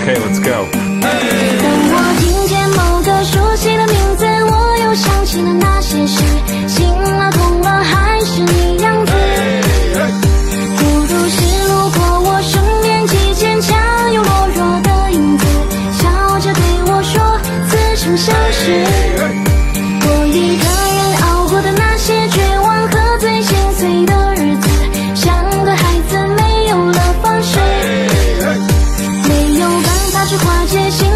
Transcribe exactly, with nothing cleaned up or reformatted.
OK，Let's go。 当我听见某个熟悉的名字，我又想起了那些事，心了痛了还是你样子。孤独是路过我身边，既坚强又懦弱的影子，笑着对我说似曾相识。我一个人熬过的那些绝望和最心碎的日子，像个孩子没有了方式，没有办法去化解心